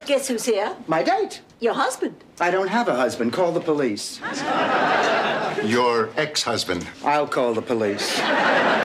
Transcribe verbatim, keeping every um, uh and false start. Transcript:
Guess who's here? My date. Your husband. I don't have a husband. Call the police. Your ex-husband. I'll call the police.